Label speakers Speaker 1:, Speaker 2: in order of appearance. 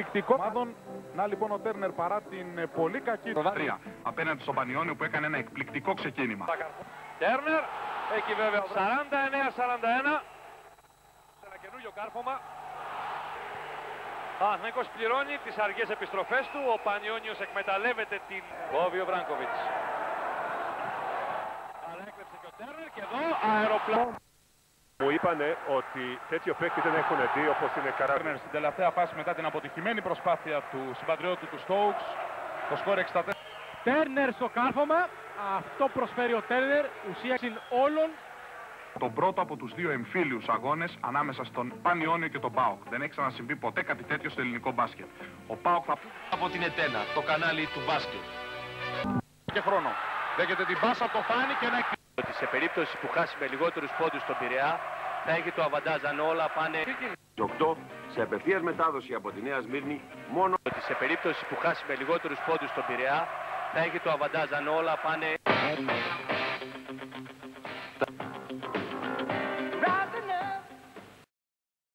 Speaker 1: εκπληκτικό. Να λοιπόν ο Τέρνερ παρά την πολύ κακή
Speaker 2: προβάδια απέναντι στον Πανιόνιο που έκανε ένα εκπληκτικό ξεκίνημα.
Speaker 3: Τέρνερ, εκεί βέβαια 49-41. Σε ένα καινούριο κάρφωμα. Παναθηναϊκός πληρώνει τις αργές επιστροφές του. Ο Πανιόνιος εκμεταλλεύεται την Βόβιο Βράνκοβιτς. Αλλά έκλεψε και ο Τέρνερ και εδώ αεροπλάνο.
Speaker 4: Μου είπανε ότι τέτοιο παίκτη δεν έχουν δει όπως είναι Καράβι.
Speaker 1: Στην τελευταία φάση μετά την αποτυχημένη προσπάθεια του συμπατριώτη του Στόουξ. Το σκόρ 64.
Speaker 5: Τέρνερ στο κάρφωμα. Αυτό προσφέρει ο Τέρνερ. Ουσία όλων.
Speaker 2: Τον πρώτο από τους δύο εμφύλιους αγώνες ανάμεσα στον Πανιόνιο και τον ΠΑΟΚ. Δεν έχει ξανασυμβεί ποτέ κάτι τέτοιο στο ελληνικό μπάσκετ. Ο ΠΑΟΚ θα
Speaker 3: Από την Ετένα, το κανάλι του μπάσκετ.
Speaker 1: Και χρόνο. Δέχεται την πάσα από το Φάνη και ένα
Speaker 3: Ότι σε περίπτωση που χάσει με λιγότερους πόντους στον Πειραιά θα έχει το αβαντάζ αν όλα πάνε.
Speaker 6: 8 σε απευθείας μετάδοση από τη Νέα Σμύρνη μόνο.
Speaker 3: Ότι σε περίπτωση που χάσει με λιγότερους πόντους στον Πειραιά θα έχει το αβαντάζ αν όλα πάνε.